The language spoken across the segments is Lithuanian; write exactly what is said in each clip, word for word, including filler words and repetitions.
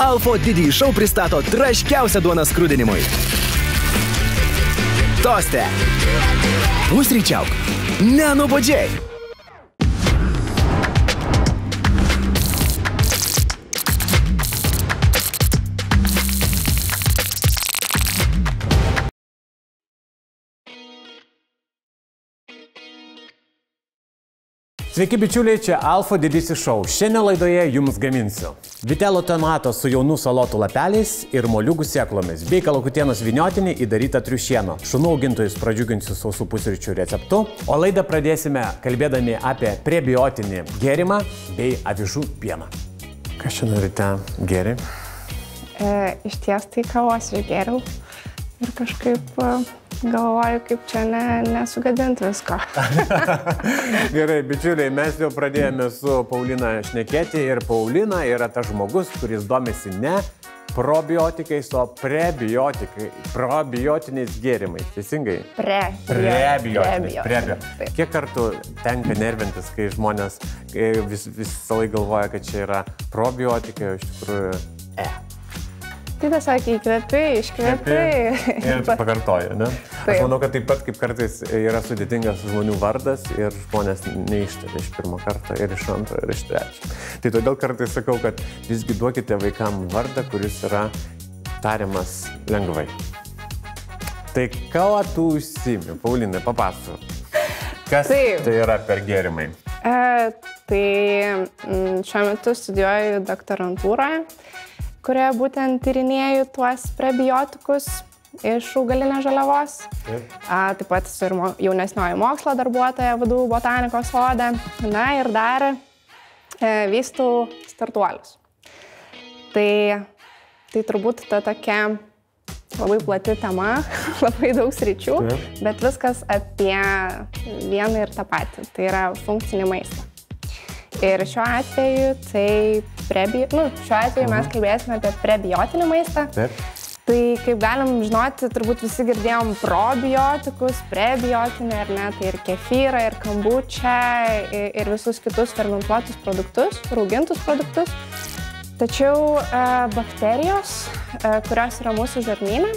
Alfa didįjį šou pristato traškiausią duoną skrudinimui. Toste. Pusryčiauk. Nenubodžiai. Sveiki bičiuliai, čia Alfa didysis šou. Šiandien laidoje jums gaminsiu vitelo tomato su jaunų salotų lapeliais ir moliūgų sėklomis, bei kalakutienos vyniotinį įdarytą triušieno. Šunų augintojus pradžiuginsiu sausų pusryčių receptu, o laidą pradėsime kalbėdami apie prebiotinį gėrimą bei avižų pieną. Kas šiandien ryte gėri? E, iš ties tai kavos išgėriau ir kažkaip e, galvoju, kaip čia ne, nesugadinti visko. Gerai, bičiuliai, mes jau pradėjome su Paulina šnekėti ir Paulina yra tas žmogus, kuris domisi ne probiotikais, o prebiotikai, probiotiniais gėrimais. Teisingai? Pre. Prebiotiniais. Prebio. Kiek kartų tenka nervintis, kai žmonės vis, visą laiką galvoja, kad čia yra probiotikai, o iš tikrųjų E. Tai tiesiog įkvepi, iškvepi. Ir pakartoja, ne? Taip. Aš manau, kad taip pat kaip kartais yra sudėtingas žmonių vardas ir žmonės neištaria iš pirmo karto ir iš antro ir iš trečio. Tai todėl kartais sakau, kad visgi duokite vaikam vardą, kuris yra tariamas lengvai. Tai ką tu užsiimi, Paulinai, papasakok. Kas taip. Tai yra per gėrimai? E, tai šiuo metu studijuoju doktorantūroje, kurioje būtent tyrinėju tuos prebiotikus iš augalinės žaliavos. Taip. A, taip pat esu ir jaunesnioji mokslo darbuotoja, V D U botanikos sode. Na ir dar e, vystau startuolius. Tai, tai turbūt ta tokia labai plati tema, labai daug sričių, taip. Bet viskas apie vieną ir tą patį. Tai yra funkcinį maistą. Ir šiuo atveju tai prebi... nu, šiuo atveju mes kalbėsime apie prebiotinį maistą. Taip. Tai kaip galim žinoti, turbūt visi girdėjom probiotikus, prebiotinį, ar ne, tai ir kefyrą, ir kombučą, ir visus kitus fermentuotus produktus, raugintus produktus. Tačiau e, bakterijos, e, kurios yra mūsų žarnyne,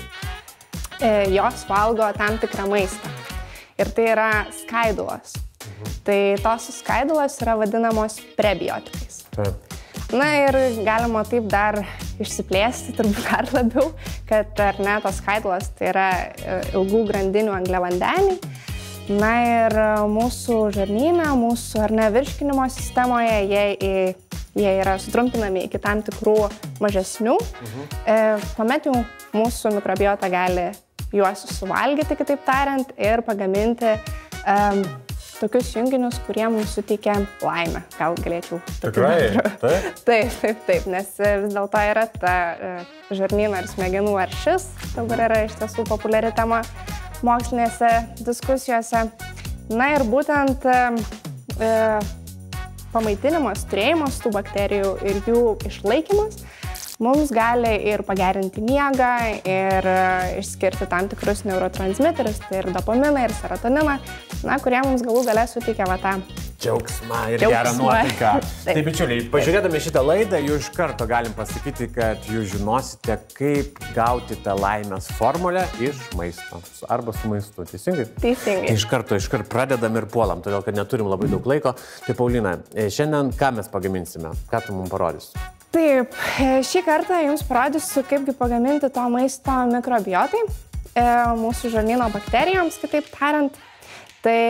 e, jos valgo tam tikrą maistą. Ir tai yra skaidulos. Tai tos skaidulos yra vadinamos prebiotikais. Taip. Na ir galima taip dar išsiplėsti, turbūt dar labiau, kad ar ne, tos skaidulos tai yra ilgų grandinių angliavandeniai. Na ir mūsų žarnyne, mūsų ar ne virškinimo sistemoje, jie, jie yra sutrumpinami iki tam tikrų mažesnių. Mhm. E, tuomet jau mūsų mikrobiota gali juos suvalgyti, kitaip tariant, ir pagaminti um, tokius junginius, kurie mums suteikia laimę. Gal galėčiau... Tikrai? Taip? Taip, taip, taip, nes vis dėlto yra ta žarnyno ir smegenų aršis. Dabar yra iš tiesų populiari tema mokslinėse diskusijose. Na ir būtent e, pamaitinimas, turėjimas tų bakterijų ir jų išlaikymas mums gali ir pagerinti miegą, ir išskirti tam tikrus neurotransmiterius, tai ir dopaminą, ir serotoniną, na, kurie mums galų gale suteikia va tą džiaugsmą ir gerą nuotaiką. Taip, bičiuliai, pažiūrėdami šitą laidą, jūs iš karto galim pasakyti, kad jūs žinosite, kaip gauti tą laimės formulę iš maisto. Arba su maistu, teisingai? Teisingai. Iš karto, iš karto pradedam ir puolam, todėl kad neturim labai daug laiko. Tai Paulina, šiandien ką mes pagaminsime? Ką tu mums parodysi? Taip, šį kartą jums parodysiu, kaipgi pagaminti to maisto mikrobiotai, mūsų žarnyno bakterijoms, kitaip tariant. Tai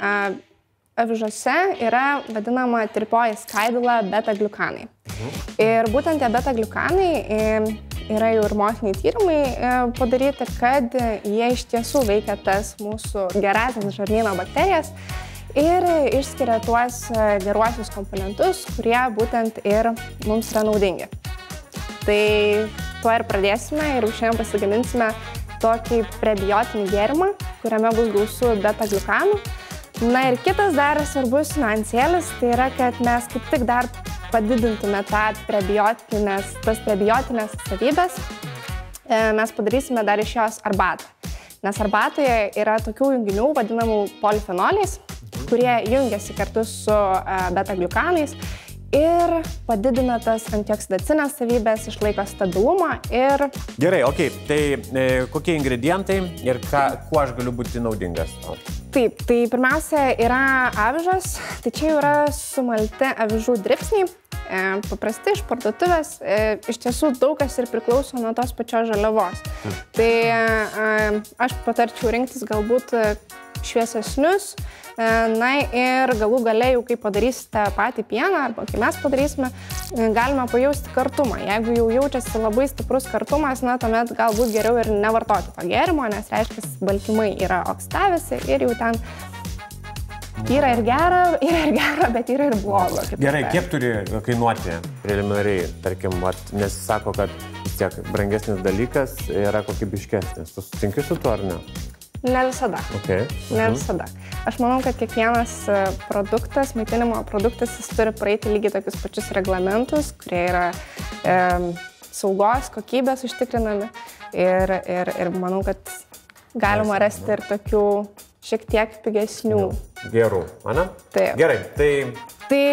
avižose yra vadinama tirpioji skaidula beta-gliukanai. Mhm. Ir būtent tie beta-gliukanai yra jau ir moksliniai tyrimai padaryti, kad jie iš tiesų veikia tas mūsų gerąsias žarnyno bakterijas ir išskiria tuos geruosius komponentus, kurie būtent ir mums yra naudingi. Tai tuo ir pradėsime ir šiandien pasigaminsime tokį prebiotinį gėrimą, kuriame bus gausu beta-gliukanų. Na ir kitas dar svarbus niuansėlis, tai yra, kad mes kaip tik dar padidintume tą prebiotinės, tas prebiotinės savybės, mes padarysime dar iš jos arbatą. Nes arbatoje yra tokių junginių vadinamų polifenoliais, kurie jungiasi kartu su beta-gliukanais ir padidina tas antioksidacinės savybės, išlaiko stabilumą ir... Gerai, okei, okay. tai e, kokie ingredientai ir ką, kuo aš galiu būti naudingas? Taip, tai pirmiausia yra avižas, tai čia jau yra sumalti avižų dribsniai, e, paprasti iš parduotuvės, e, iš tiesų daug kas ir priklauso nuo tos pačios žaliavos. Hmm. Tai e, aš patarčiau rinktis galbūt šviesesnius, na ir galų gale jau kai padarysite patį pieną arba kai mes padarysime, galime pajausti kartumą. Jeigu jau jaučiasi labai stiprus kartumas, na tuomet galbūt geriau ir nevartoti to gėrimo, nes reiškia, baltymai yra oksidavęsi ir jau ten yra ir gera, yra ir gera, bet yra ir blogo. Gerai, kiek turi kainuoti preliminariai, tarkim, vat, nes sako, kad vis tiek brangesnis dalykas yra kokybiškesnis. Tu sutinki su tuo ar ne? Ne visada. Okay. Ne visada. Aš manau, kad kiekvienas produktas, maitinimo produktas, jis turi praeiti lygiai tokius pačius reglamentus, kurie yra e, saugos, kokybės užtikrinami. Ir, ir, ir manau, kad galima rasti ir tokių šiek tiek pigesnių. Gerų, ane? Taip. Gerai, tai... Tai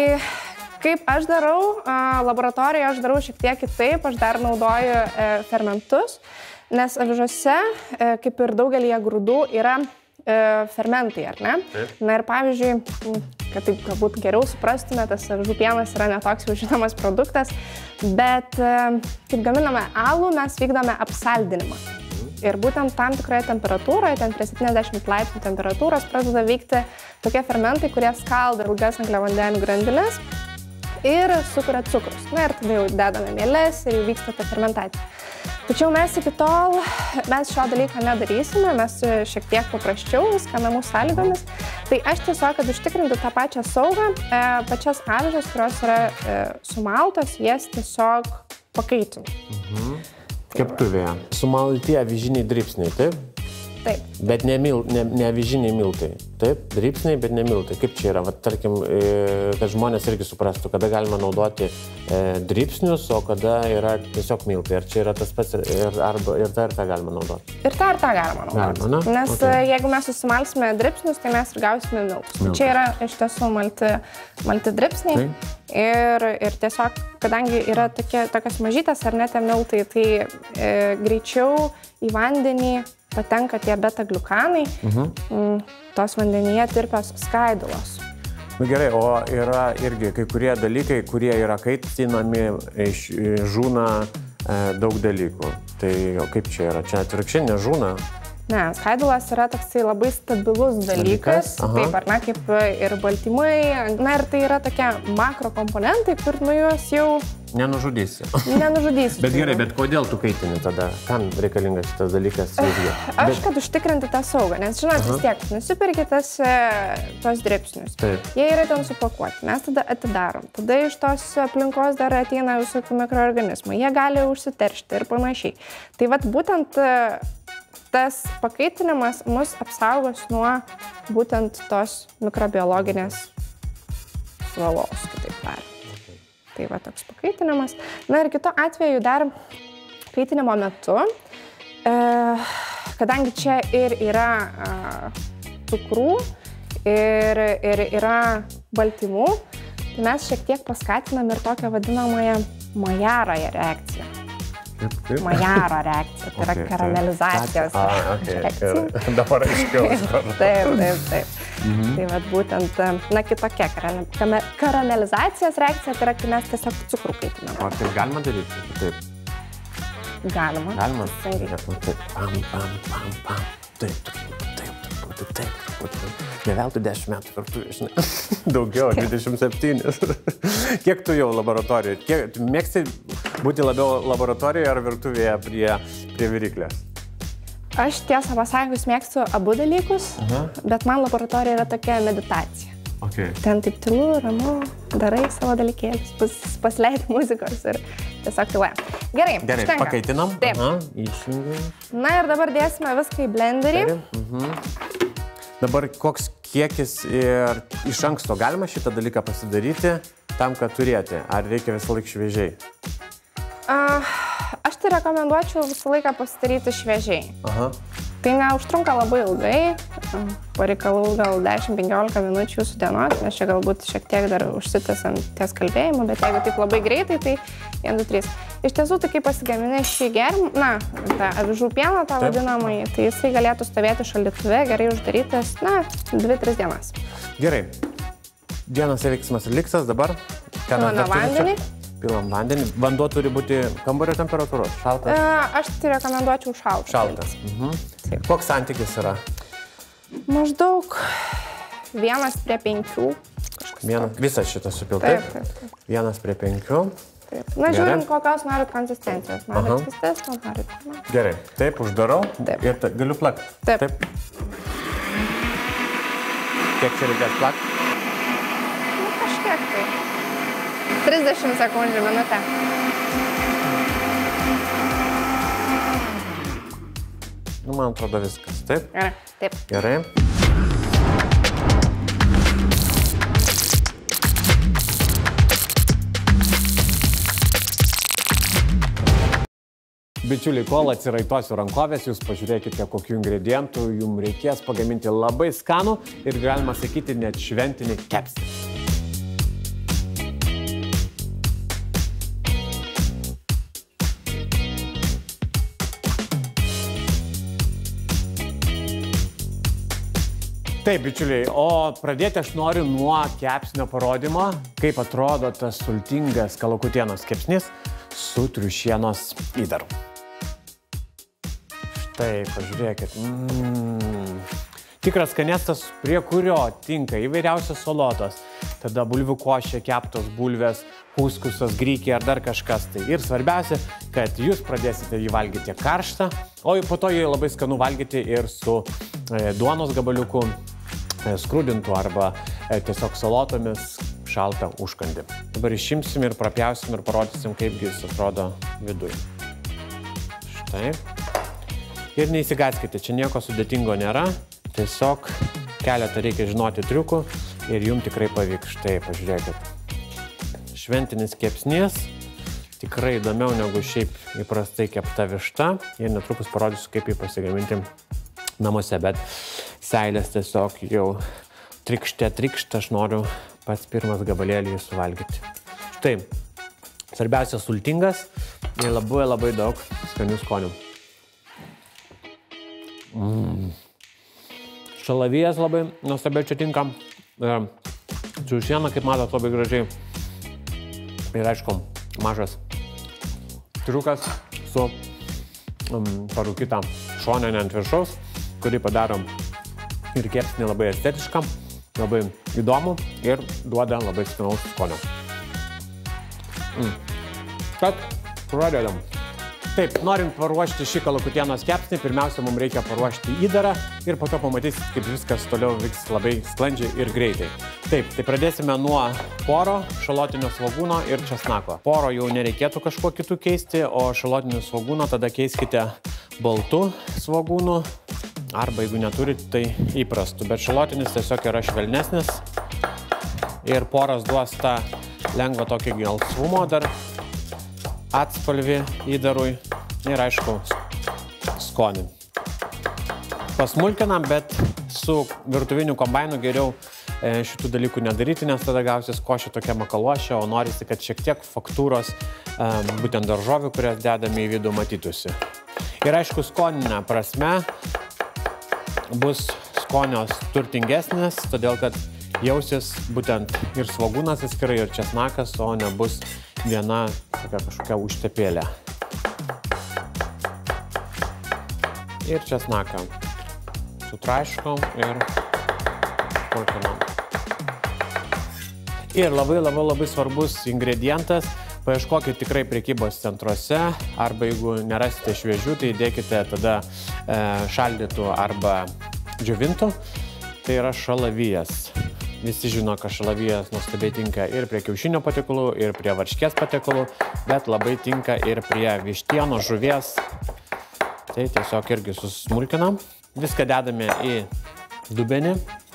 kaip aš darau, laboratorijoje aš darau šiek tiek kitaip, aš dar naudoju e, fermentus. Nes avižose, kaip ir daugelį grūdų, yra e, fermentai, ar ne? Taip. Na ir pavyzdžiui, kad taip galbūt geriau suprastume, tas avižų pienas yra netoks jau žinomas produktas, bet e, kaip gaminame alų, mes vykdome apsaldinimą. Ir būtent tam tikroje temperatūroje, ten prie septyniasdešimt laipsnių temperatūros, pradeda veikti tokie fermentai, kurie skaldo ilgas angliavandenių grandines ir sukuria cukrus. Na ir tada jau dedame mieles ir jau vyksta ta fermentacija. Tačiau mes iki tol, mes šio dalyko nedarysime, mes šiek tiek paprasčiau viską namų sąlygomis. Tai aš tiesiog, kad užtikrinti tą pačią saugą, e, pačias avižas, kurios yra e, sumaltos, jas tiesiog pakaitinu. Mhm. Keptuvėje. Sumalti avižiniai dribsniai, taip? Taip. Bet ne, mil, ne, ne avižiniai miltai. Taip, dribsniai, bet ne miltai. Kaip čia yra? Vat, tarkim, e, kad žmonės irgi suprastų, kada galima naudoti e, dribsnius, o kada yra tiesiog miltai. Ar čia yra tas pats ir, arba, ir tą ir tą galima naudoti? Ir tą ir tą galima naudoti. Galima, ne? Nes okay. Jeigu mes susimalsime dribsnius, tai mes ir gausime miltus. Miltus. Čia yra iš tiesų malti, malti dribsniai. Tai? Ir, ir tiesiog, kadangi yra tokie, tokios mažytės ar net miltai, tai e, greičiau į vandenį patenka tie beta-gliukanai, uh-huh. tos vandenyje tirpios skaidulos. Nu gerai, o yra irgi kai kurie dalykai, kurie yra kaitinami, žūna e, daug dalykų. Tai o kaip čia yra? Čia atvirkščiai nežūna? Ne, skaidulos yra toksai labai stabilus dalykas, dalykas? Taip, ar ne, kaip ir baltymai. Na ir tai yra tokie makrokomponentai, kur nu juos jau... Nenužudysi. Nenužudysi. Bet gerai, bet kodėl tu kaitini tada? Kam reikalingas šitas dalykas? Aš, bet... kad užtikrinti tą saugą, nes žinot, vis tiek, nusipirki tas, tos dribsnius. Taip. Jie yra ten supakuoti, mes tada atidarom. Tada iš tos aplinkos dar ateina visokių mikroorganizmų. Jie gali užsiteršti ir panašiai. Tai vat būtent tas pakaitinimas mus apsaugos nuo būtent tos mikrobiologinės žalos, kitaip tariant. Tai va toks pakaitinimas. Na ir kitu atveju dar kaitinimo metu, e, kadangi čia ir yra e, cukrų ir, ir yra baltymų, tai mes šiek tiek paskatinam ir tokią vadinamąją Maillard reakciją. Kaip, kaip? Maillard reakcija, tai yra okay, karamelizacijos tai. A, okay. reakcija. Dabar aiškiau. Taip, taip, taip. Mhm. Tai vat būtent, na, kitokia karamelizacijos reakcija, tai yra, kai mes tiesiog cukrų kaitiname. O tai galima daryti? Taip. Galima. Galima? Taip. Pam, pam, pam, pam. Taip, taip, taip, taip, taip, taip. Ne veltui dešimt metų kartu, žinai. Daugiau, dvidešimt septyni. Kiek tu jau laboratorijoje? Kiek, mėgsti būti labiau laboratorijoje ar virtuvėje prie, prie viryklės? Aš tiesą pasakius mėgstu abu dalykus, uh-huh. bet man laboratorija yra tokia meditacija. Okay. Ten taip tylu, ramu, darai savo dalykėlius, pas, pasileidi muzikos ir tiesiog tyluoja. Gerai, Gerai užtenka. Pakaitinam. Taip. Aha, išjungiam. Na ir dabar dėsime viską į blenderį. Uh-huh. Dabar koks kiekis ir iš anksto galima šitą dalyką pasidaryti tam, kad turėti? Ar reikia visą laiką šviežiai? Uh, aš tai rekomenduočiau visą laiką pasidaryti šviežiai. Aha. Tai neužtrunka labai ilgai, pareikalų gal dešimt penkiolika minučių jūsų dienos, nes čia galbūt šiek tiek dar užsitęsiant ties kalbėjimu, bet jeigu taip labai greitai, tai vienas, du, trys. Iš tiesų, tai kai pasigaminė šį gerimą, na, tą avižų pieną, tą vadinamąjį, tai jisai galėtų stovėti šaldytuve, gerai uždarytas, na, dvi tris dienas. Gerai. Dienos veiksmas liksas dabar. Pilame vandenį. Pilam vandenį. Vanduo turi būti kambario temperatūros, šaltas? Aš tai rekomenduočiau šaltas. Šaltas. Mhm. Koks santykis yra? Maždaug vienas prie penkių. Vienas, visas šitas supiltai? Taip, taip, taip. Vienas prie penkių. Taip. Na, žiūrint, kokios norit konsistencijos. Norit skystesnio, norit. Gerai. Taip, uždarau. Taip. Ir ta, galiu plakti? Taip. Taip. Kiek čia reikės plakti? Nu, kažkiek tai. trisdešimt sekundžių minutę. Nu, man atrodo viskas. Taip? Gerai. Taip. Gerai. Bičiuliai, kol atsiraitosiu rankovės, jūs pažiūrėkite, kokių ingredientų jums reikės pagaminti labai skanų ir galima sakyti net šventinį kepsnį. Taip, bičiuliai, o pradėti aš noriu nuo kepsnio parodymo, kaip atrodo tas sultingas kalakutienos kepsnis su triušienos įdaru. Štai, pažiūrėkit. Mm. Tikras skanėstas, prie kurio tinka įvairiausios salotos. Tada bulvių košė, keptos bulvės, kuskusas, grykiai ar dar kažkas. Tai ir svarbiausia, kad jūs pradėsite jį valgyti karštą, o po to jį labai skanu valgyti ir su e, duonos gabaliuku, e, skrudintų arba e, tiesiog salotomis šaltą užkandį. Dabar išimsim ir prapjausim ir parodysim, kaipgi jis atrodo viduje. Štai. Ir neįsigaskite, čia nieko sudėtingo nėra, tiesiog keletą reikia žinoti triukų ir jums tikrai pavyks. Štai, pažiūrėkit. Šventinis kepsnys, tikrai įdomiau negu šiaip įprastai kepta višta ir netrukus parodysiu, kaip jį pasigaminti namuose, bet seilės tiesiog jau trikštė trikštė, aš noriu pats pirmas gabalėlį suvalgyti. Štai, svarbiausia sultingas ir labai labai daug skanių skonių. Mm. Šalavijas labai nuostabiai čia tinka. Triušiena, kaip matot, labai gražiai. Ir aišku, mažas triukas su um, parūkyta šoninė ant viršaus, kurį padarom ir kepsnį labai estetišką, labai įdomu ir duoda labai skanaus skonio. Mm. Tad pradedam. Taip, norint paruošti šį kalakutienos kepsnį, pirmiausia, mums reikia paruošti įdarą ir po to pamatysit, kaip viskas toliau vyks labai sklandžiai ir greitai. Taip, tai pradėsime nuo poro, šalotinio svogūno ir česnako. Poro jau nereikėtų kažkuo kitų keisti, o šalotinio svogūno tada keiskite baltų svogūnų, arba jeigu neturit, tai įprastų, bet šalotinis tiesiog yra švelnesnis ir poras duos tą lengvą tokį gelsvumo dar atspalvį įdarui ir aišku skonį. Pasmulkinam, bet su virtuviniu kombainu geriau e, šitų dalykų nedaryti, nes tada gausis košė tokia makaluošė, o norisi, kad šiek tiek faktūros e, būtent daržovių, kurias dedame į vidų, matytųsi. Ir aišku, skoninė prasme bus skonios turtingesnės, todėl kad jausis būtent ir svogūnas atskirai, ir česnakas, o nebus viena tokia kažkokia užtepėlė. Ir česnaką sutraiškom ir pulkinam. Ir labai labai labai svarbus ingredientas, paieškokit tikrai prekybos centruose, arba jeigu nerasite šviežių, tai dėkite tada e, šaldytų arba džiovintų. Tai yra šalavijas. Visi žino, kad šalavijas nuostabiai tinka ir prie kiaušinio patiekalų, ir prie varškės patiekalų, bet labai tinka ir prie vištienos, žuvies. Tai tiesiog irgi susmulkinam. Viską dedame į dubenį.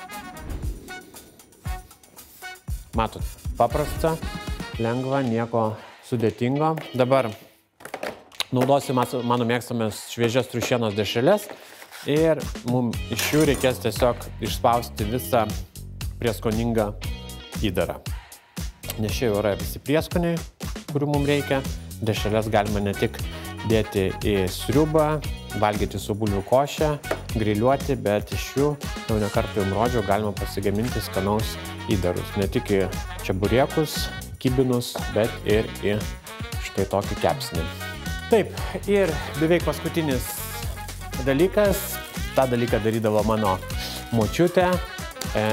Matot, paprasta, lengva, nieko sudėtingo. Dabar naudosiu mano mėgstamas šviežias triušienos dešreles. Ir mums iš jų reikės tiesiog išspausti visą prieskoningą įdarą. Nes čia jau yra visi prieskoniai, kurių mums reikia. Dešreles galima ne tik dėti į sriubą, valgyti su bulvių koše, griliuoti, bet iš jų, jau ne kartą jums rodžiau, galima pasigaminti skanaus įdarus. Ne tik į čeburėkus, kibinus, bet ir į štai tokį kepsnį. Taip, ir beveik paskutinis dalykas. Ta dalyką darydavo mano močiutė. E,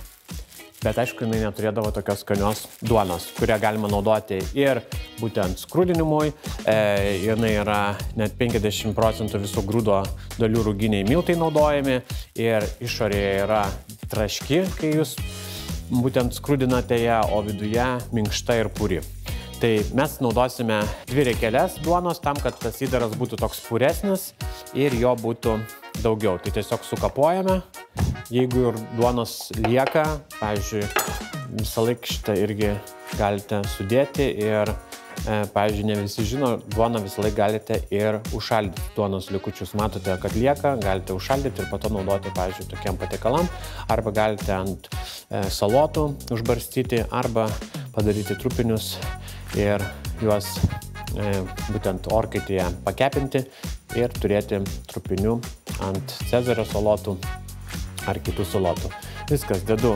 Bet aišku, jinai neturėdavo tokios skanios duonos, kurią galima naudoti ir būtent skrudinimui. E, jinai yra net penkiasdešimt procentų visų grūdo dalių ruginiai miltai naudojami ir išorėje yra traški, kai jūs būtent skrudinate ją, o viduje minkšta ir puri. Tai mes naudosime dvi riekeles duonos tam, kad tas įdaras būtų toks puresnis ir jo būtų daugiau. Tai tiesiog sukapojame. Jeigu ir duonos lieka, pavyzdžiui, visą laiką šitą irgi galite sudėti ir, e, pavyzdžiui, ne visi žino, duoną visą laiką galite ir užšaldyti duonos likučius. Matote, kad lieka, galite užšaldyti ir po to naudoti, pavyzdžiui, tokiam patiekalam, arba galite ant e, salotų užbarstyti, arba padaryti trupinius ir juos e, būtent orkaitėje pakepinti ir turėti trupinių ant cezario salotų ar kitų salotų. Viskas, dedu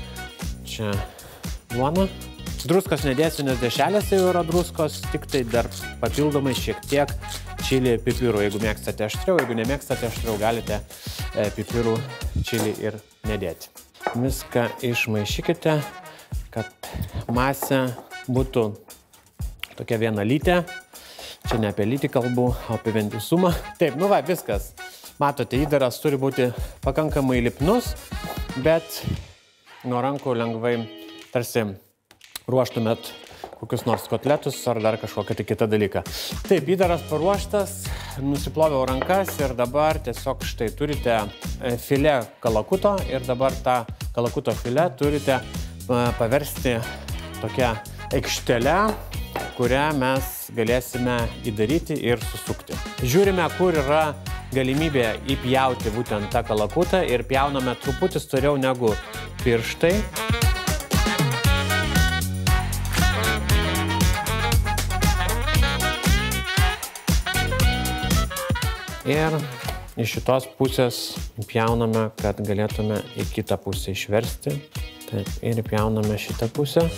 čia duoną. Druskos nedėsiu, nes dešrelėse jau yra druskos, tik tai dar papildomai šiek tiek čili pipirų. Jeigu mėgstate aštriau, jeigu nemėgstate aštriau, galite e, pipirų čili ir nedėti. Viską išmaišykite, kad masė būtų tokia vienalytė. Čia ne apie lytį kalbu, o apie vientisumą. Taip, nu va, viskas. Matote, įdaras turi būti pakankamai lipnus, bet nuo rankų lengvai tarsi ruoštumėt kokius nors kotletus ar dar kažkokią tai kitą dalyką. Taip, įdaras paruoštas, nusiploviau rankas ir dabar tiesiog štai turite filė kalakuto ir dabar tą kalakuto filė turite paversti tokią aikštelę, kurią mes galėsime įdaryti ir susukti. Žiūrime, kur yra galimybė įpjauti būtent tą kalakutą ir pjauname truputį storiau negu pirštai. Ir iš šitos pusės pjauname, kad galėtume į kitą pusę išversti. Taip, ir pjauname šitą pusę.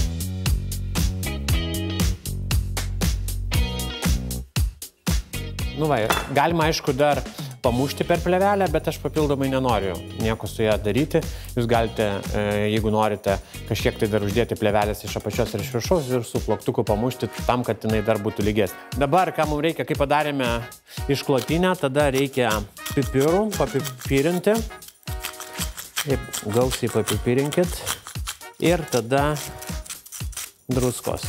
Nu va, galima aišku dar pamušti per plėvelę, bet aš papildomai nenoriu nieko su ją daryti. Jūs galite, jeigu norite, kažkiek tai dar uždėti plėvelės iš apačios ir iš viršaus ir su plaktuku pamušti tam, kad jinai dar būtų lygesnė. Dabar, ką mums reikia, kai padarėme išklotinę, tada reikia pipirų papipirinti. Taip, gausiai papipirinkit. Ir tada druskos.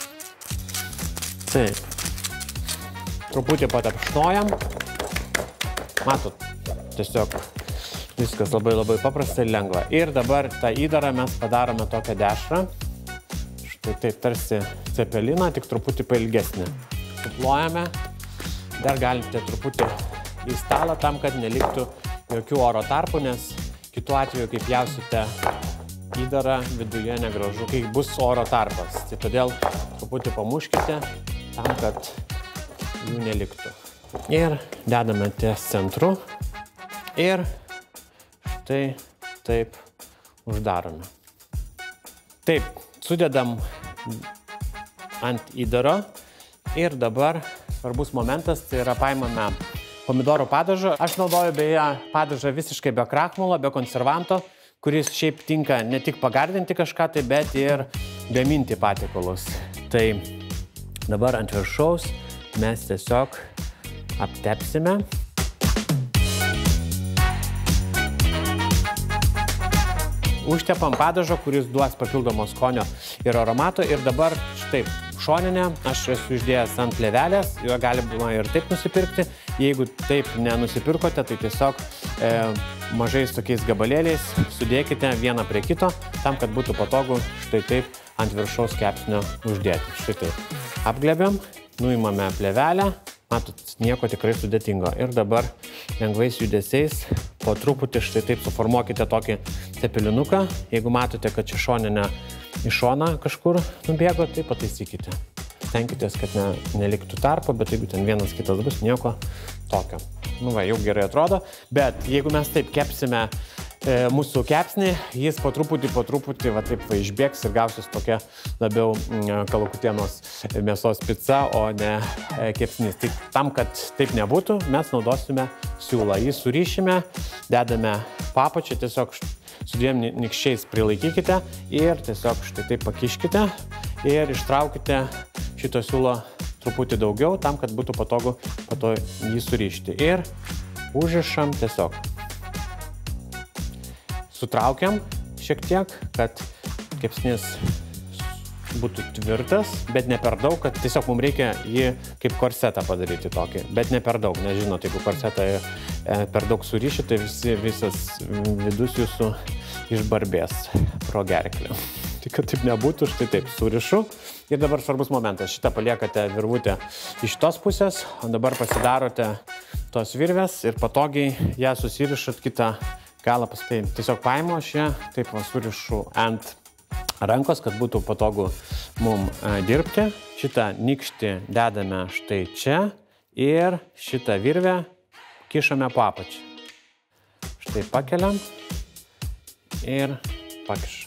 Taip. Truputį patapšnojam. Matot, tiesiog viskas labai labai paprasta ir lengva. Ir dabar tą įdarą mes padarome tokią dešrą. Štai taip tarsi cepeliną, tik truputį pailgesnį. Suplojame. Dar galite truputį į stalą tam, kad neliktų jokių oro tarpų, nes kitu atveju, kai pjausite įdarą, viduje negražu, kai bus oro tarpas. Tai todėl truputį pamuškite tam, kad jų neliktų. Ir dedame ties centru ir štai taip uždarome. Taip, sudedam ant įdaro ir dabar svarbus momentas, tai yra paimame pomidorų padažą. Aš naudoju beje padažą visiškai be krakmolo, be konservanto, kuris šiaip tinka ne tik pagardinti kažką, tai bet ir gaminti patiekalus. Tai dabar ant viršaus mes tiesiog aptepsime. Užtepam padažo, kuris duos papildomo skonio ir aromato. Ir dabar štai šoninę aš esu uždėjęs ant plėvelės, jo galima ir taip nusipirkti. Jeigu taip nenusipirkote, tai tiesiog e, mažais tokiais gabalėliais sudėkite vieną prie kito, tam, kad būtų patogu štai taip ant viršaus kepsnio uždėti. Štai taip. Apglėbiam, nuimame plėvelę Matot, nieko tikrai sudėtingo. Ir dabar lengvais judesiais po truputį štai taip suformuokite tokį cepelinuką. Jeigu matote, kad čia šoninė į šoną kažkur nubėgo, tai pataisykite. Stenkitės, kad ne, neliktų tarpo, bet jeigu ten vienas kitas bus, nieko tokio. Nu va, jau gerai atrodo. Bet jeigu mes taip kepsime e, mūsų kepsnį, jis po truputį, po truputį va taip va, išbėgs ir gausis tokia labiau mm, kalakutienos mėsos pica, o ne e, kepsnys. Tai tam, kad taip nebūtų, mes naudosime siūlą. Jį surišime, dedame papačią, tiesiog su dviem nikščiais prilaikykite ir tiesiog štai taip pakiškite ir ištraukite šito siūlo truputį daugiau, tam, kad būtų patogu po to jį surišti. Ir užrišam tiesiog. Sutraukiam šiek tiek, kad kepsnis būtų tvirtas, bet ne per daug, kad tiesiog mums reikia jį kaip korsetą padaryti tokį, bet ne per daug, nes žinot, jeigu korsetą per daug surišit, tai visi, visas vidus jūsų išbarbės pro gerklę. Tai kad taip nebūtų, štai taip surišu. Ir dabar svarbus momentas, šitą paliekate virvutę iš tos pusės, o dabar pasidarote tos virvės ir patogiai ją susirišat kitą galą paskui. Tiesiog paimu aš ją, taip va surišu ant rankos, kad būtų patogu mum dirbti. Šitą nykštį dedame štai čia ir šitą virvę kišame po apačią. Štai pakeliam ir pakišam.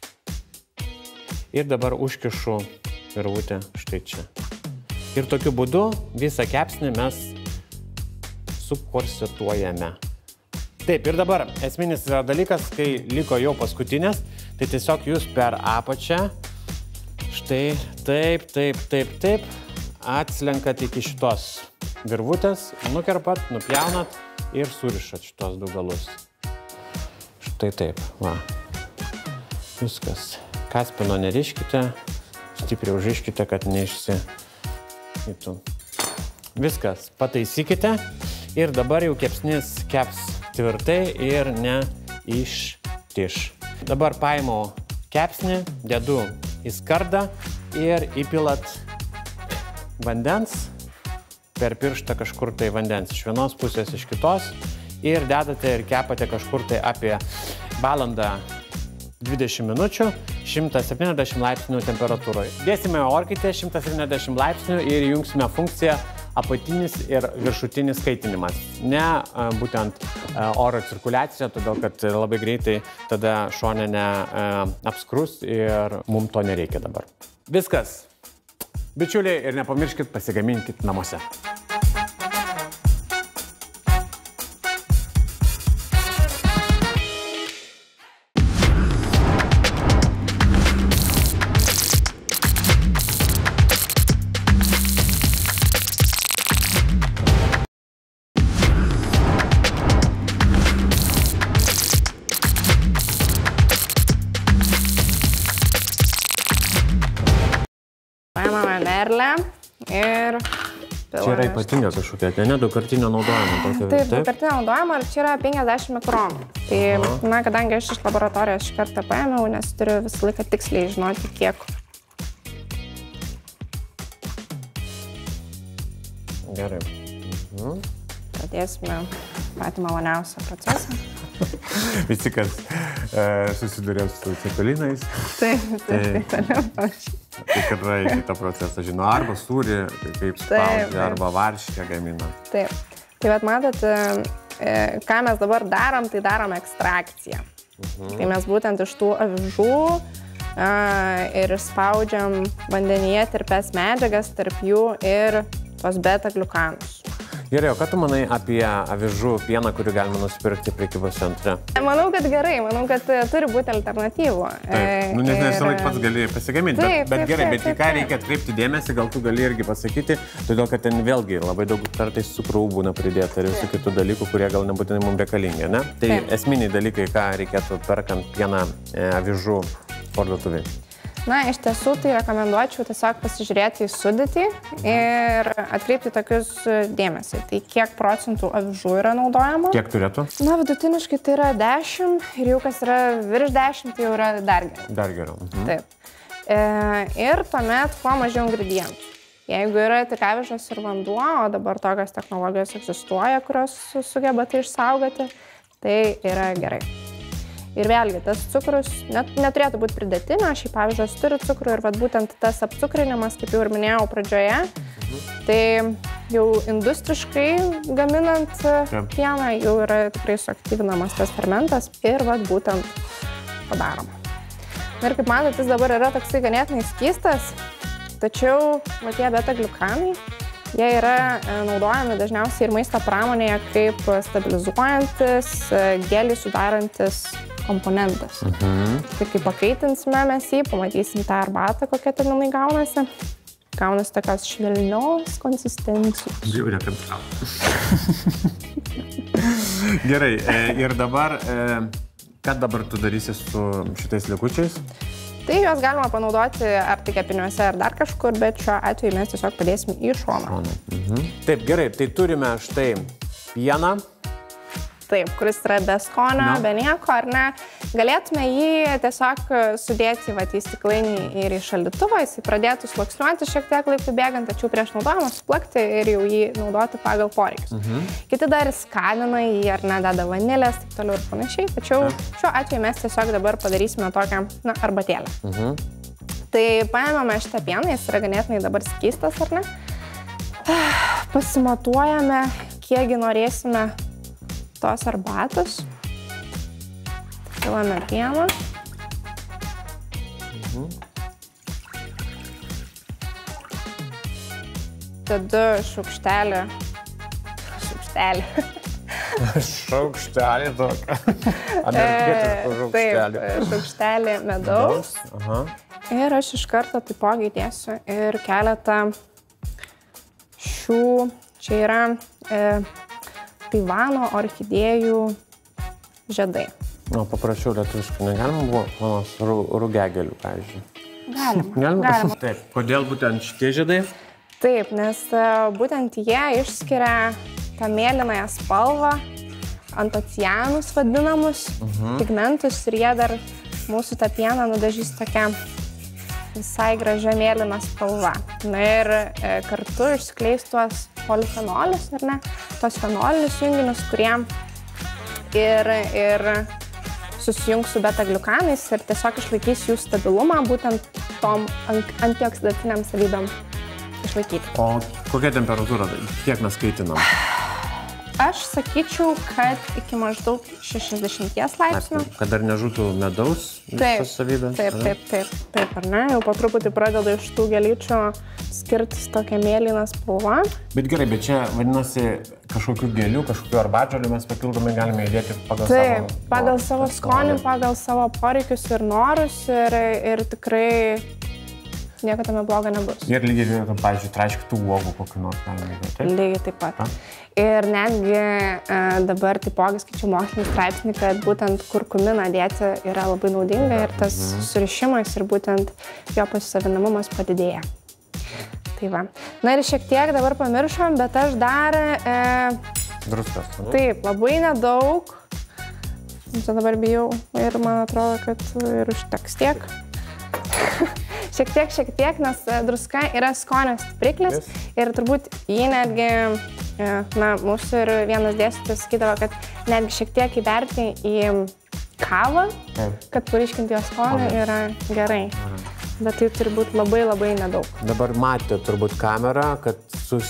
Ir dabar užkišu virvutę štai čia. Ir tokiu būdu visą kepsnį mes sukorsetuojame. Taip, ir dabar esminis yra dalykas, kai liko jau paskutinės, tai tiesiog jūs per apačią štai taip, taip, taip, taip atslenkat iki šitos virvutės, nukerpat, nupjaunat ir surišat šitos du galus. Štai taip, va. Viskas. Kaspino neriškite, stipriai užriškite, kad neišsikytų. Viskas, pataisykite ir dabar jau kepsnis keps tvirtai ir neištiš. Dabar paimu kepsnį, dedu į skardą ir įpilat vandens, per pirštą kažkur tai vandens iš vienos pusės, iš kitos ir dedate ir kepate kažkur tai apie valandą dvidešimt minučių, šimtas septyniasdešimt laipsnių temperatūroje. Dėsime orkaitę šimtas septyniasdešimt laipsnių ir įjungsime funkciją apatinis ir viršutinis kaitinimas. Ne būtent oro cirkuliacija, todėl kad labai greitai tada šoninė apskrus ir mums to nereikia dabar. Viskas. Bičiuliai, ir nepamirškit, pasigaminkit namuose. Paimame merlę ir... Čia yra ypatinga kažkokia, tai ne daugkartinio naudojimo. Tokio, taip, daugkartinio naudojimo ir čia yra penkiasdešimt mikronų. Tai, Aha. na, kadangi aš iš laboratorijos šį kartą paėmiau, nes turiu visą laiką tiksliai žinoti, kiek. Gerai. Mhm. Pradėsime patį maloniausią procesą. Visi, kas e, susidurė su cepelinais. Taip, taip, taip, taip. Tai tikrai šitą procesą žino, arba sūrį, kaip spaudžia, arba varškę gamina. Taip. Tai bet matot, e, ką mes dabar darom, tai darom ekstrakciją. Mhm. Tai mes būtent iš tų avižų e, ir spaudžiam vandenyje tirpias medžiagas, tarp jų ir tos beta-gliukanus. Gerai, o ką tu manai apie avižų pieną, kurį galima nusipirkti prekybos centre? Manau, kad gerai, manau, kad turi būti alternatyvų. Taip, nu nes visą laiką pats gali pasigaminti, bet, bet gerai, bet į ką reikia atkreipti dėmesį, gal tu gali irgi pasakyti, todėl kad ten vėlgi labai daug kartais cukrų būna pridėta ir visų kitų dalykų, kurie gal nebūtinai mums reikalingi, ne? Tai taip. Esminiai dalykai, ką reikėtų perkant pieną avižų parduotuvėje. Na, iš tiesų, tai rekomenduočiau tiesiog pasižiūrėti į sudėtį ir atkreipti tokius dėmesį. Tai kiek procentų avižų yra naudojama? Kiek turėtų? Na, vidutiniškai tai yra dešimt ir jau kas yra virš dešimt, tai jau yra dar geriau. Dar geriau. Mhm. Taip. E, ir tuomet kuo mažiau ingredientų. Jeigu yra tik avižos ir vanduo, o dabar tokios technologijos egzistuoja, kurios sugeba tai išsaugoti, tai yra gerai. Ir vėlgi, tas cukrus net, neturėtų būti pridėtinio, šiaip avižos turi cukrų ir vat, būtent tas apcukrinimas, kaip jau ir minėjau pradžioje, tai jau industriškai gaminant pieną jau yra tikrai suaktyvinamas tas fermentas ir vat, būtent padaroma. Ir kaip matote, jis dabar yra toksai ganėtinai skystas, tačiau va, tie beta-gliukanai, jie yra naudojami dažniausiai ir maisto pramonėje kaip stabilizuojantis, gelį sudarantis komponentas. Mhm. Tai kai pakaitinsime mes jį, pamatysim tą arbatą, kokia ten jinai gaunasi. Gaunasi tokios švelnios konsistencijos. Žiūrė, kaip tau. Gerai, ir dabar, ką dabar tu darysi su šitais likučiais? Tai juos galima panaudoti ar tik kepiniuose, ar dar kažkur, bet šiuo atveju mes tiesiog padėsime į šoną. Mhm. Taip, gerai, tai turime štai pieną. Taip, kuris yra be skonio, no. be nieko, ar ne. Galėtume jį tiesiog sudėti vat, į stiklainį ir į šaldytuvą, jis pradėtų sluoksniuoti šiek tiek laikų bėgant, tačiau prieš naudojimą suplakti ir jau jį naudoti pagal poreikius. Mhm. Kiti dar skanina jį, ar ne, deda vanilės, taip toliau ir panašiai, tačiau ja. Šiuo atveju mes tiesiog dabar padarysime tokią, na, arbatėlę. Mhm. Tai paėmame šitą pieną, jis yra ganėtinai dabar skystas, ar ne. Pasimatuojame, kiekgi norėsime tos arbatos. Pilame pieną. Mhm. Dedu šaukštelį. Šaukštelį. Šaukštelį tokia. Amerikietiško šaukštelį. Taip, šaukštelį medaus. Aha. Ir aš iš karto taipogi dėsiu ir keletą šių, čia yra e, Taivano orchidėjų žiedai. O, paprašiau lietuviškai, negalima buvo manos rugegelių, pavyzdžiui? Galima. Galima? Galima. Taip, kodėl būtent šitie žiedai? Taip, nes būtent jie išskiria tą mėlynąją spalvą, antocianus vadinamus, uh-huh. pigmentus ir jie dar mūsų tą pieną nudažys tokia visai gražia mėlyna spalva. Na ir e, kartu išskleis tuos polifenolius, ar ne, tos fenolinius junginius, kurie ir, ir susijungs su beta-gliukanais ir tiesiog išlaikys jų stabilumą, būtent tom antioksidaciniam savybėm išlaikyti. O kokia temperatūra, kiek mes kaitinam? Aš sakyčiau, kad iki maždaug šešiasdešimties laipsnių. Kad dar nežūtų medaus visas savybės? Taip, taip, taip, taip, ar ne? Jau po truputį pradeda iš tų gėlyčių skirtis tokia mėlyna spalva. Bet gerai, bet čia vadinasi kažkokių gėlių, kažkokių arbatžolių mes papildomai galime įdėti pagal taip, savo... Taip, pagal savo skonį, pagal savo poreikius ir norus ir, ir tikrai nieko tame blogo nebus. Ir lygiai, pavyzdžiui, traiškitų uogų kokių nors galime įdėti. Lygiai taip pat. A? Ir netgi e, dabar taipogi skaičiu mokslinį straipsnį, kad būtent kurkuminą dėti yra labai naudinga ir tas mhm. surišimas ir būtent jo pasisavinamumas padidėja. Tai va. Na ir šiek tiek dabar pamiršom, bet aš dar... E, Druskas. Ne? Taip, labai nedaug. Čia dabar bijau ir man atrodo, kad ir užteks tiek. Šiek tiek, šiek tiek, nes druska yra skonio stipriklis yes. ir turbūt jį netgi, na, mūsų ir vienas dėstytojas sakydavo, kad netgi šiek tiek įberti į kavą, yes. kad pariškinti jo skonį yra gerai. Mhm. Bet tai turi būti labai labai nedaug. Dabar matė turbūt kamerą, kad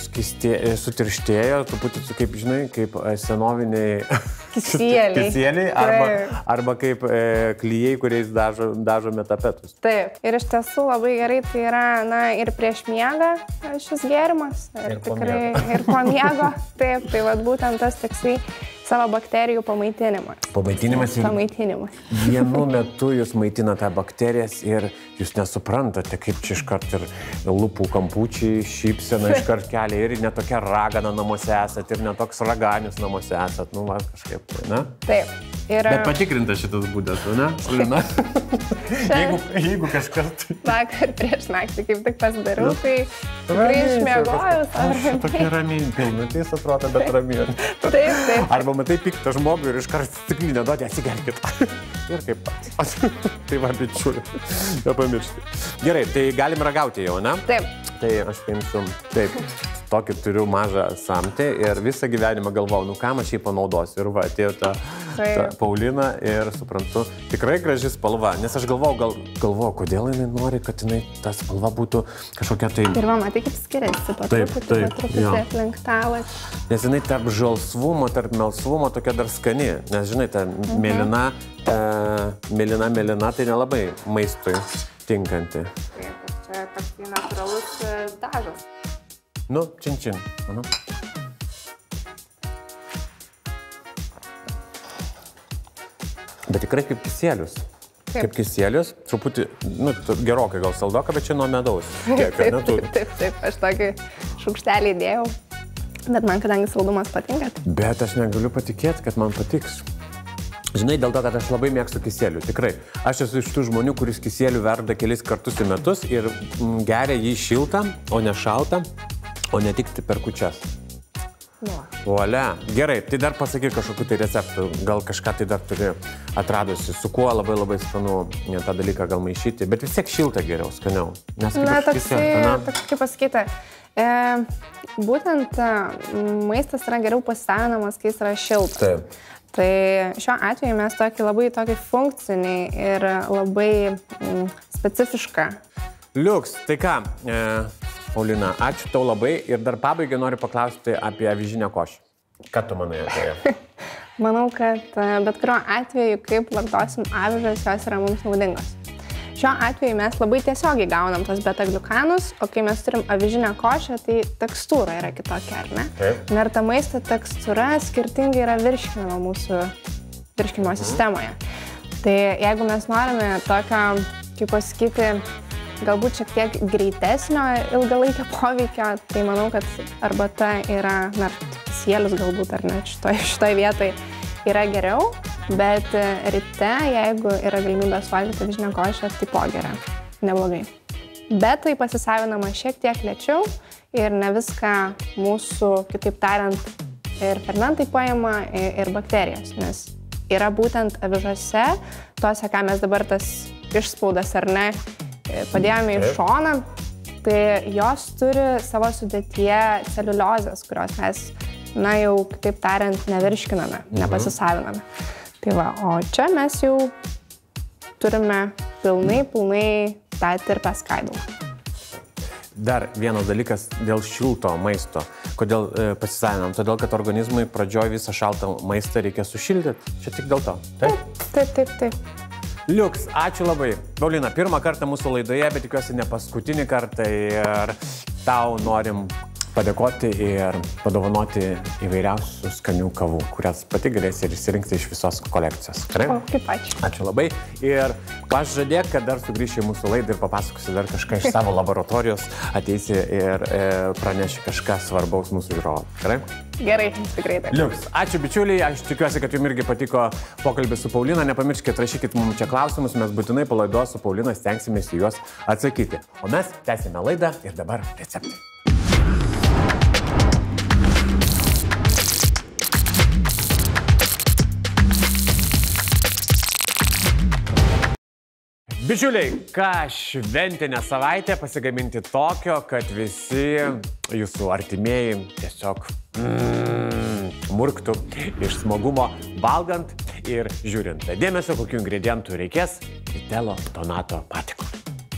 sutirštėjo, truputį, kaip žinai, kaip senoviniai kisieliai, kisieliai arba, arba kaip e, klijai, kuriais dažo, dažome tapetus. Taip, ir iš tiesų labai gerai tai yra, na, ir prieš miegą šis gėrimas, ir, ir tikrai, po ir po miego. Taip, tai vat būtent tas toksai savo bakterijų pamaitinimas. Pamaitinimas ir pamaitinimas. Vienu metu jūs maitinate bakterijas ir jūs nesuprantate, kaip čia iškart ir lūpų kampučiai, šypsena iškart kelia ir netokia ragana namuose esat ir netoks raganius namuose esat. Nu, va, kažkaip, ne? Taip. Ir... Bet patikrinta šitas būdas, ne? Lina? jeigu, jeigu kažkas... Tai... Vakar prieš naktį kaip tik pasidariau, tai tikrai išmiegojau. Aš tokia ramiai, pilnutės atrodo, bet ramiai. Taip, taip. Arba matai piktą žmogų ir iškart stiklinę duoti, atsigerkit. Ir kaip pats. Tai va, bičiuli, nepamiršti. Gerai, tai galim ragauti jau, ne? Taip. tai aš paimsiu, taip, tokį turiu mažą samtį ir visą gyvenimą galvau, nu kam aš jį panaudosiu. Ir va, atėjo ta, ta Paulina ir suprantu, tikrai graži spalva, nes aš galvau, gal, galvau, kodėl jinai nori, kad jinai ta spalva būtų kažkokia tai... Ir va, matai, kaip skiriasi, po truputį, po truputį aplink tavą. Nes jinai tarp žalsvumo, tarp melsvumo tokia dar skani, nes žinai, ta mhm. mėlyna, e, mėlyna, mėlyna, tai nelabai maistui tinkanti. Taip, čia toks natūralus dažas. Nu, čin čin. Aha. Bet tikrai kaip kisėlius. Kaip, kaip kisėlius, truputį, nu, gerokai gal saldoka, bet čia nuo medaus. Kiek, taip, taip, taip, taip, aš tokį šaukštelį įdėjau, bet man kadangi saldumas patinka. Bet aš negaliu patikėti, kad man patiks. Žinai, dėl to, kad aš labai mėgstu kisėlių, tikrai. Aš esu iš tų žmonių, kuris kisėlių verda kelis kartus į metus ir geria jį šiltą, o ne šaltą, o ne tik per kūčias. Vuolia. Gerai, tai dar pasakyk kažkokiu tai receptų, gal kažką tai dar turi atradusi, su kuo labai labai skanu tą dalyką gal maišyti, bet vis tiek šiltą geriau, skaniau. Nes na, toksai, toks, kaip pasakyti, e, būtent maistas yra geriau pasisavinamas, kai jis yra šiltas. Taip. Tai šiuo atveju mes tokį labai tokį funkcinį ir labai mm, specifišką. Liuks, tai ką, e, Paulina, ačiū tau labai ir dar pabaigai noriu paklausti apie avižinę košę. Ką tu manai apie ją? Manau, kad bet kuriuo atveju, kaip vartosim avižas, jos yra mums naudingos. Šiuo atveju mes labai tiesiogiai gaunam tos beta-gliukanus, o kai mes turim avižinę košę, tai tekstūra yra kitokia, ar ne? Taip. Ir ta maisto tekstūra skirtingai yra virškinama mūsų virškinimo mhm. sistemoje. Tai jeigu mes norime tokio, kaip pasakyti, galbūt šiek tiek greitesnio ilgalaikio poveikio, tai manau, kad arbata yra, na, sėlius galbūt, ar ne, šitoj, šitoj vietoj yra geriau. Bet ryte, jeigu yra galimybė suvalgyti avižinę košę, tai po geria. Neblogai. Bet tai pasisavinama šiek tiek lėčiau ir ne viską mūsų, kitaip tariant, ir fermentai paima, ir bakterijos. Nes yra būtent avižose, tose, ką mes dabar tas išspaudas ar ne, padėjome į šoną, tai jos turi savo sudėtyje celiuliozės, kurios mes, na jau, kitaip tariant, nevirškiname, nepasisaviname. Tai va, o čia mes jau turime pilnai, pilnai tą tirpę skaidulą. Dar vienas dalykas dėl šilto maisto. Kodėl e, pasisavinam? Todėl, kad organizmui pradžioj visą šaltą maistą reikia sušildyti. Čia tik dėl to. Taip, taip, taip. taip. Liuks, ačiū labai. Paulina, pirmą kartą mūsų laidoje, bet tikiuosi ne paskutinį kartą ir tau norim padėkoti ir padovanoti įvairiausių skanių kavų, kurias pati galėsi ir išsirinkti iš visos kolekcijos. Gerai? O, kaip ačiū. Ačiū labai. Ir pažadėk, kad dar sugrįši į mūsų laidą ir papasakosi dar kažką iš savo laboratorijos, ateisi ir e, praneši kažką svarbaus mūsų žiūrovams. Gerai? Gerai, tikrai taip. Liuks, ačiū bičiuliai, aš tikiuosi, kad jums irgi patiko pokalbis su Paulina. Nepamirškite, rašykit mums čia klausimus, mes būtinai po laidos su Paulina stengsimės į juos atsakyti. O mes tęsime laidą ir dabar receptai. Bičiuliai, ką šventinę savaitę pasigaminti tokio, kad visi jūsų artimieji tiesiog mm, murktų iš smagumo valgant ir žiūrint. Dėmesio, kokių ingredientų reikės Vitello Donato patiekalui.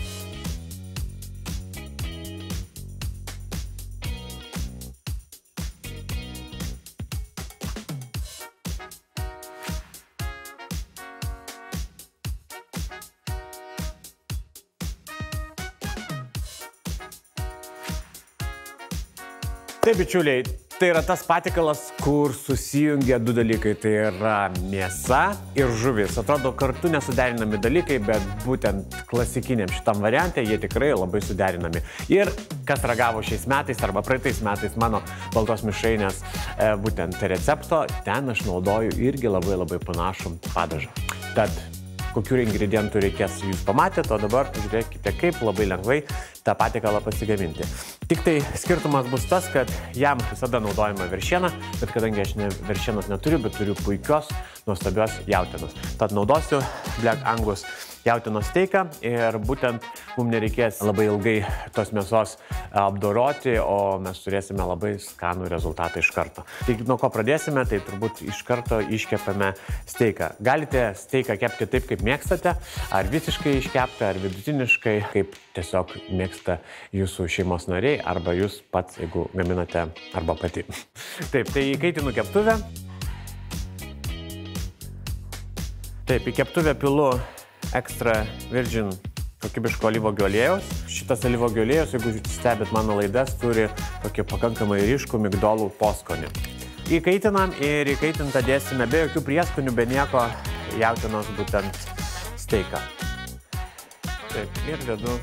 Taip, bičiuliai, tai yra tas patiekalas, kur susijungia du dalykai. Tai yra mėsa ir žuvis. Atrodo, kartu nesuderinami dalykai, bet būtent klasikiniam šitam variante jie tikrai labai suderinami. Ir kas ragavo šiais metais arba praeitais metais mano baltos mišrainės e, būtent recepto, ten aš naudoju irgi labai labai panašų padažą. Tad kokių ingredientų reikės jūs pamatėte, o dabar pažiūrėkite, kaip labai lengvai tą patiekalą pasigaminti. Tik tai skirtumas bus tas, kad jam visada naudojama veršiena, bet kadangi aš ne, veršienos neturiu, bet turiu puikios, nuostabios jautienos. Tad naudosiu Black Angus jautienos steiką ir būtent mums nereikės labai ilgai tos mėsos apdoroti, o mes turėsime labai skanų rezultatą iš karto. Tai nuo ko pradėsime, tai turbūt iš karto iškepame steiką. Galite steiką kepti taip, kaip mėgstate, ar visiškai iškepti, ar vidutiniškai, kaip tiesiog mėgsta jūsų šeimos nariai, arba jūs pats, jeigu gaminate, arba pati. Taip, tai įkaitinu keptuvę. Taip, į keptuvę pilu extra virgin kokybiško alyvuogių aliejaus. Šitas alyvuogių aliejus, jeigu stebit mano laidas, turi tokį pakankamai ryškų migdolų poskonį. Įkaitinam ir įkaitintą dėsime be jokių prieskonių, be nieko jautienos būtent steiką. Taip, ir dedu.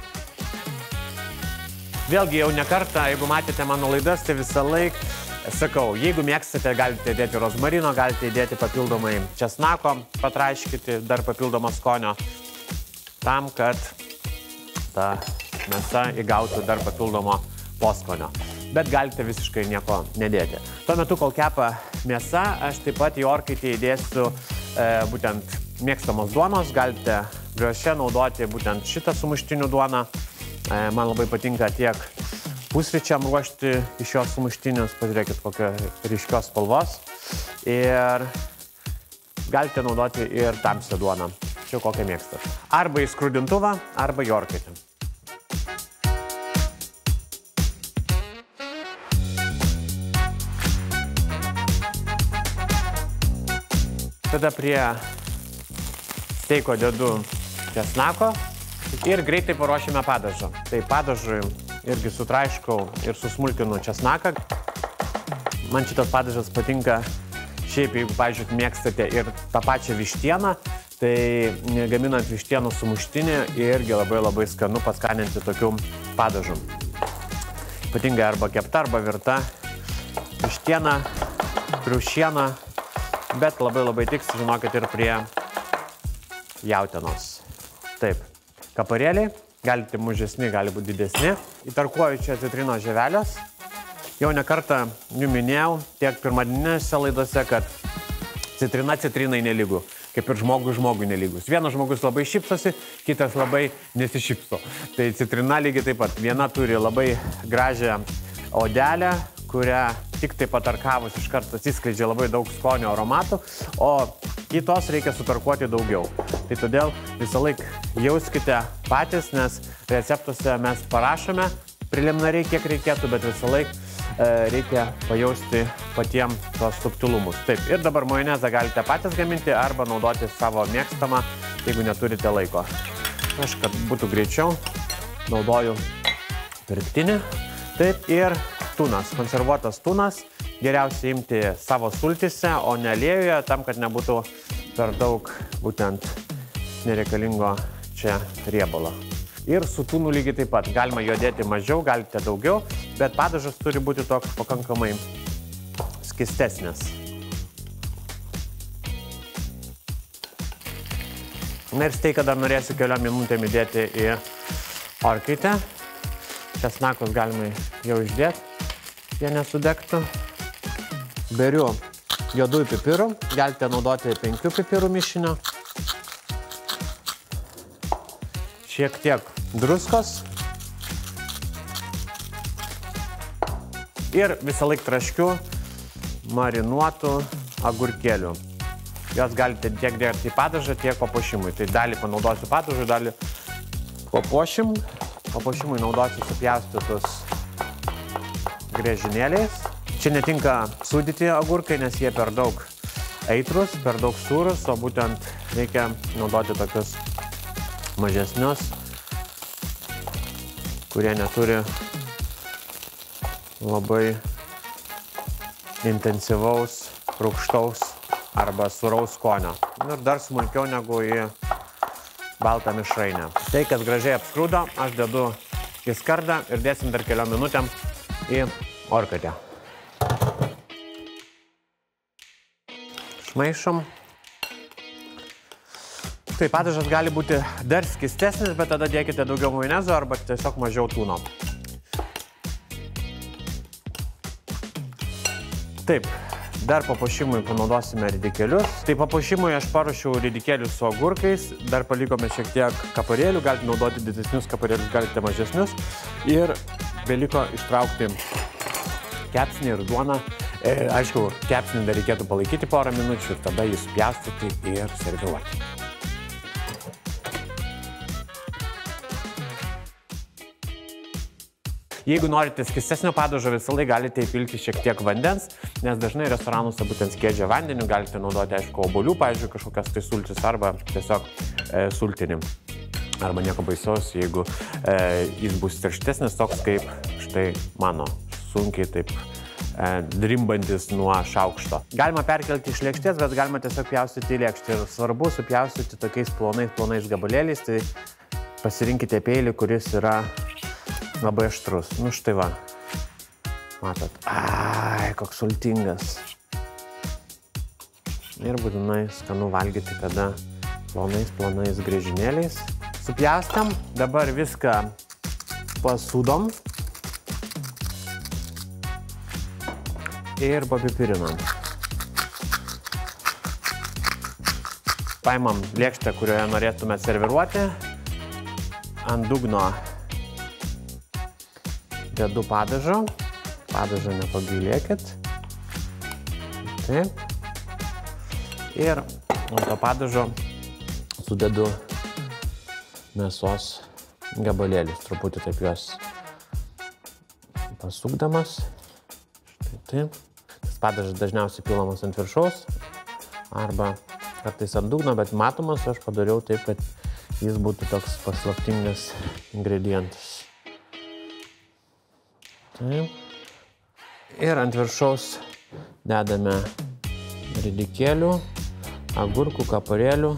Vėlgi jau ne kartą, jeigu matėte mano laidas, tai visą laiką sakau, jeigu mėgstate, galite įdėti rozmarino, galite įdėti papildomai česnako, patraiškyti dar papildomą skonio, tam, kad ta mėsa įgautų dar papildomo poskonio. Bet galite visiškai nieko nedėti. Tuo metu, kol kepa mėsa, aš taip pat į orkaitę įdėsiu e, būtent mėgstamos duonos, galite brioše naudoti būtent šitą sumuštinių duoną. E, man labai patinka tiek pusryčiam ruošti iš jos sumuštinius, pažiūrėkit kokią ryškios spalvos. Ir galite naudoti ir tamsią duoną, čia kokią mėgstat. Arba į skrudintuvą, arba į orkaitę. Tada prie steiko dedu česnako ir greitai paruošime padažą. Tai padažui irgi sutraiškau ir susmulkinu česnaką. Man šitas padažas patinka šiaip, jeigu, pavyzdžiui, mėgstate ir tą pačią vištieną, tai gaminant vištienos sumuštinį irgi labai labai skanu paskaninti tokių padažų. Ypatingai arba kepta, arba virta vištiena, kriaušiena, bet labai labai tiks, žinokit, ir prie jautienos. Taip, kaparėliai. Galite mažesni, gali būti didesni. Įtarkuoju čia citrinos žievelės. Jau ne kartą jų minėjau, tiek pirmadieninėse laidose, kad citrina citrinai nelygu, kaip ir žmogui žmogui nelygus. Vienas žmogus labai šypsosi, kitas labai nesišypso. Tai citrina lygiai taip pat. Viena turi labai gražią odelę, kurią tik tai patarkavus iš karto atsiskleidžia labai daug skonio aromatų, o kitos reikia sutarkuoti daugiau. Tai todėl visą laiką jauskite patys, nes receptuose mes parašome preliminariai, kiek reikėtų, bet visą laiką e, reikia pajausti patiem tos subtilumus. Taip, ir dabar majonezą galite patys gaminti arba naudoti savo mėgstamą, jeigu neturite laiko. Aš, kad būtų greičiau, naudoju pirktinį. Taip, ir tunas, konservuotas tunas. Geriausia imti savo sultyse, o ne aliejuje, tam, kad nebūtų per daug būtent nereikalingo čia riebalo. Ir su tunu lygiai taip pat. Galima jo dėti mažiau, galite daugiau, bet padažas turi būti toks pakankamai skystesnis. Na ir steiką dar norėsiu keliom minutėm įdėti į orkaitę. Česnakus galima jau išdėti, jie nesudegtų. Beriu juodųjų pipirų, galite naudoti penkių pipirų mišinio. Šiek tiek druskos. Ir visą laiką traškiu marinuotų agurkėlių. Jos galite tiek dėti į padažą, tiek papuošimui. Tai dalį panaudosiu padažui, dalį papuošimui. Papuošimui naudosiu supjaustytus griežinėliais. Čia netinka sūdyti agurkai, nes jie per daug aitrus, per daug sūrus, o būtent reikia naudoti tokius mažesnius, kurie neturi labai intensyvaus, rūgštaus arba sūraus skonio. Ir dar smulkiau negu į baltą mišrainę. Tai, kas gražiai apskrūdo, aš dedu į skardą ir dėsim dar keliom minutėm į orkaitę. Šmaišom. Tai padažas gali būti dar skystesnis, bet tada dėkite daugiau majonezo arba tiesiog mažiau tūno. Taip, dar papuošimui panaudosime ridikėlius. Tai papuošimui aš paruošiau ridikėlius su agurkais, dar palikome šiek tiek kaparėlių, galite naudoti didesnius kaparėlius, galite mažesnius. Ir beliko ištraukti kepsnį ir duoną. E, aišku, kepsnį dar reikėtų palaikyti porą minučių ir tada jį supjaustyti ir serviruoti. Jeigu norite skystesnio padažo, visą laiką galite įpilti šiek tiek vandens, nes dažnai restoranuose būtent skiedžia vandeniu, galite naudoti, aišku, obuolių, pavyzdžiui, kažkokias tai sultis arba tiesiog e, sultinį. Arba nieko baisaus, jeigu e, jis bus tirštesnis, toks kaip štai mano, sunkiai taip e, drimbantis nuo šaukšto. Galima perkelti iš lėkštės, bet galima tiesiog pjaustyti į lėkštę. Ir svarbu supjaustyti tokiais plonais, plonais gabalėliais, tai pasirinkite peilį, kuris yra labai aštrus. Nu štai va. Matot. Ai, koks sultingas. Ir būtinai skanu valgyti, kada plonais, plonais griežinėliais. Supjaustam. Dabar viską pasūdom. Ir papipirinam. Paimam lėkštę, kurioje norėtume serviruoti. Ant dugno dedu padažo. Padažo nepagailėkit. Taip. Ir ant to padažo sudedu mėsos gabalėlius. Truputį taip juos pasukdamas. Štai taip. Tas padažas dažniausiai pilamas ant viršaus arba kartais ant dugno, bet matomas aš padariau taip, kad jis būtų toks paslaptingas ingredientas. Taip. Ir ant viršaus dedame ridikėlių, agurkų, kaparėlių.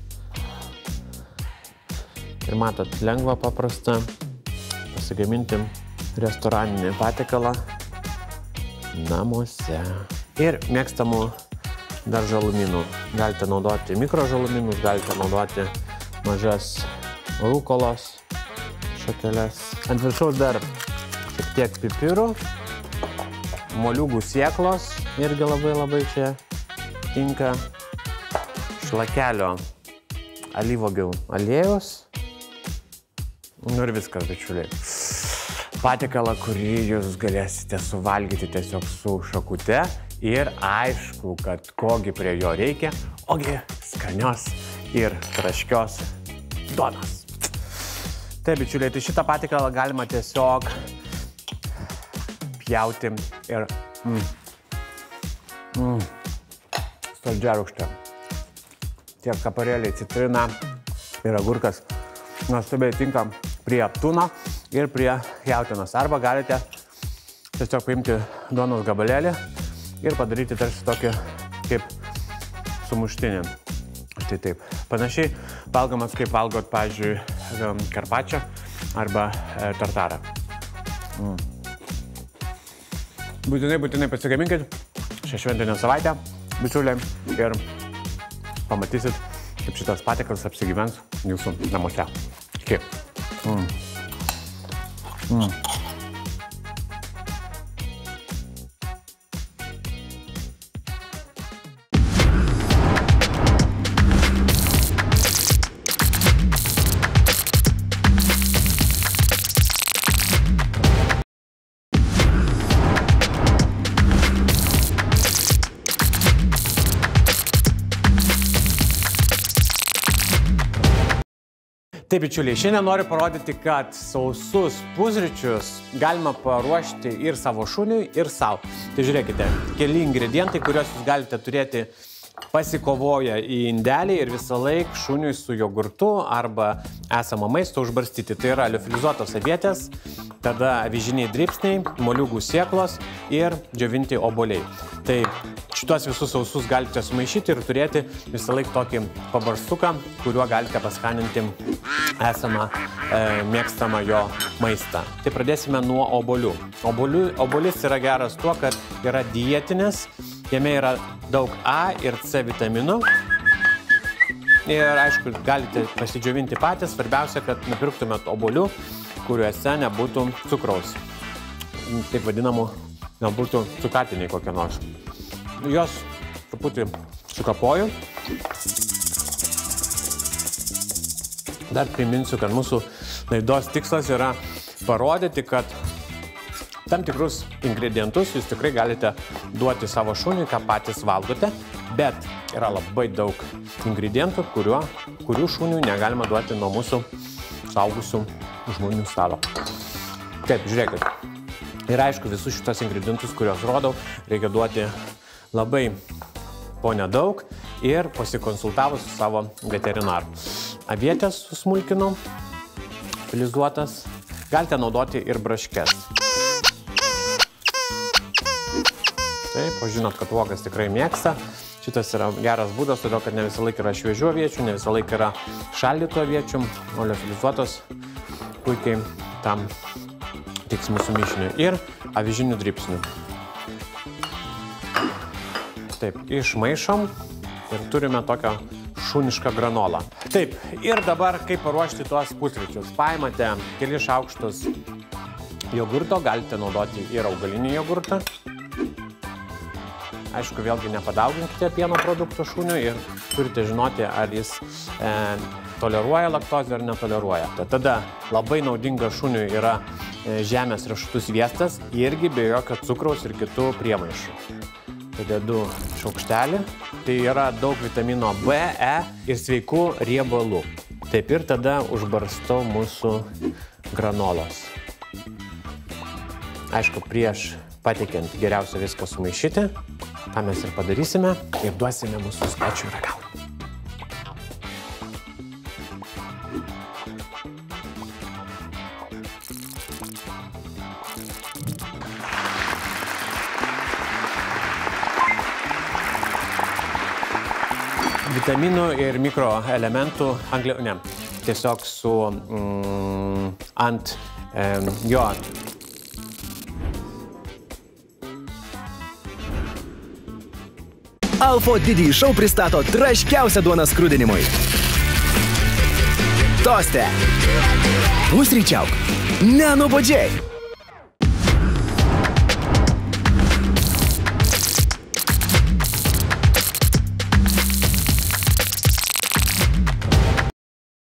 Ir matot, lengva, paprasta pasigaminti restoraninį patiekalą namuose. Ir mėgstamų dar žalumynų. Galite naudoti mikrožaluminus, galite naudoti mažas rūkolos šakeles. Ant viršaus dar šiek tiek pipirų, moliūgų sieklos, irgi labai labai čia tinka, šlakelio alyvuogių aliejus. Nu ir viskas, bičiuliai. Patiekalą, kurį jūs galėsite suvalgyti tiesiog su šakute ir aišku, kad kogi prie jo reikia, ogi skanios ir traškios duonos. Taip, bičiuliai, tai šitą patiekalą galima tiesiog pjauti ir mm, mm, saldžia rūgštė. Tiek kaparėliai, citrina ir agurkas nuostabiai tinka prie tuno ir prie jautienos. Arba galite tiesiog paimti duonos gabalėlį ir padaryti tarsi tokį kaip sumuštinį. Štai taip. Panašiai valgomas, kaip valgot, pavyzdžiui, karpačio arba e, tartarą. Mm. Būtinai, būtinai pasigaminkit šią šventinę savaitę, bičiuliai, ir pamatysit, kaip šitas patiekalas apsigyvens jūsų namuose. Iki. Mm. Mm. Taip, bičiuliai, šiandien noriu parodyti, kad sausus pusryčius galima paruošti ir savo šuniui, ir savo. Tai žiūrėkite, keli ingredientai, kuriuos jūs galite turėti pasikovoję į indelį ir visą laiką šuniui su jogurtu arba esamą maistą užbarstyti. Tai yra liofilizuotos avietės, tada avižiniai dribsniai, moliūgų sieklos ir džiovinti obuoliai. Tai šitos visus sausus galite sumaišyti ir turėti visą laiką tokį pabarstuką, kuriuo galite paskaninti esamą e, mėgstamą jo maistą. Tai pradėsime nuo obuolių. Obuolių. Obuolis yra geras tuo, kad yra dietinis, jame yra daug A ir C vitaminų. Ir aišku, galite pasidžiovinti patys, svarbiausia, kad nupirktumėt obuolių, kuriuose nebūtų cukraus. Taip vadinamų gal būtų cukatiniai kokie nors. Jos truputį sukapoju. Dar priminsiu, kad mūsų laidos tikslas yra parodyti, kad tam tikrus ingredientus jūs tikrai galite duoti savo šuniui, ką patys valgote, bet yra labai daug ingredientų, kuriuo, kurių šuniui negalima duoti nuo mūsų suaugusių žmonių stalo. Taip, žiūrėkit. Ir aišku, visus šitos ingredientus, kuriuos rodau, reikia duoti labai po nedaug ir pasikonsultavus su savo veterinaru. Avietės susmulkinu, filizuotas. Galite naudoti ir braškes. Taip, o žinot, kad uogas tikrai mėgsta. Šitas yra geras būdas, todėl kad ne visą laiką yra šviežių aviečių, ne visą laiką yra šaldytų aviečių, o liofilizuotos puikiai tam tiks mūsų mišiniui. Ir avižinių dribsnių. Taip, išmaišom ir turime tokią šunišką granolą. Taip, ir dabar kaip paruošti tuos pusryčius. Paimate kelis šaukštus jogurto, galite naudoti ir augalinį jogurtą. Aišku, vėlgi nepadauginkite pieno produktų šuniui ir turite žinoti, ar jis e, toleruoja laktozę ar netoleruoja. Tada labai naudinga šuniui yra e, žemės riešutų sviestas, irgi be jokio cukraus ir kitų priemaišų. Padedu šaukštelį. Tai yra daug vitamino B, E ir sveikų riebalų. Taip ir tada užbarstau mūsų granolos. Aišku, prieš pateikiant geriausia viską sumaišyti, tą mes ir padarysime ir duosime mūsų svečiui ragauti. Vitaminų ir mikroelementų, anglio, ne, tiesiog su mm, ant e, jo. Alfo didįjį šou pristato traškiausią duoną skrudinimui. Toste. Pusryčiauk. Nenuobodžiai.